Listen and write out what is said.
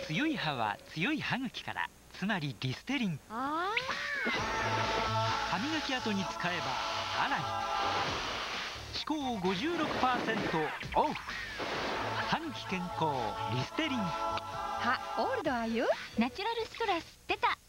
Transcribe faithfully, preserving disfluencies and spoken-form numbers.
強い歯は強い歯茎から、つまりリステリン。歯磨き跡に使えばさらに歯垢 ごじゅうろくパーセント オフ。歯茎健康リステリン。 歯オールドアユナチュラルストラス出た。